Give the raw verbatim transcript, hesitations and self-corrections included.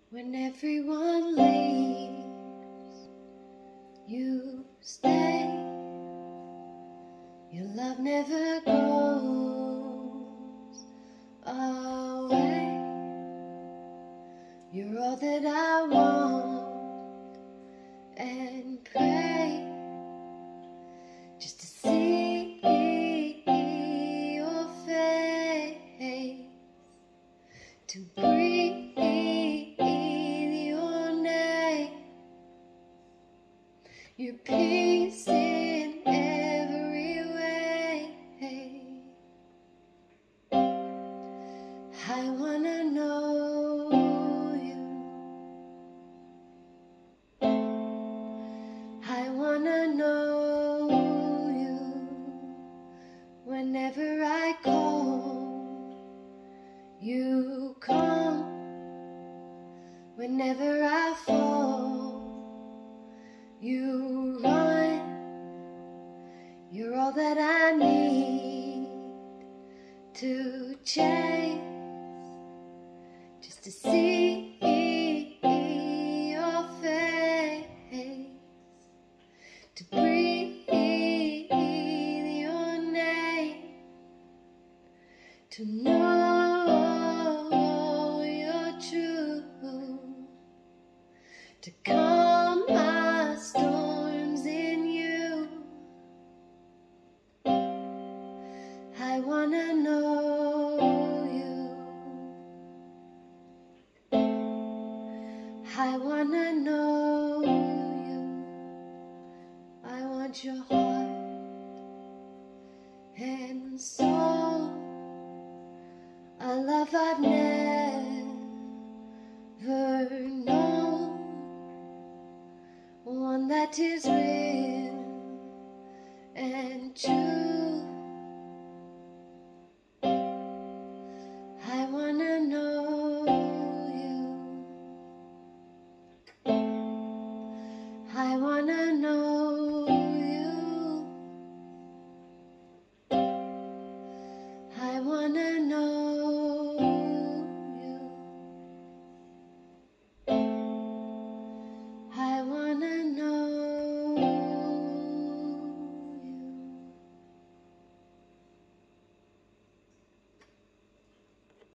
When everyone leaves, you stay. Your love never goes away. You're all that I want and pray, just to see your face, to breathe your name, your peace in every way. I wanna know you. I wanna know you. Whenever I call, you come. Whenever I fall, you run. You're all that I need to chase, just to see your face, to breathe your name, to know you're true, to calm my storms in you. I wanna know you. I wanna know you. I want your heart and soul, a love I've never known, one that is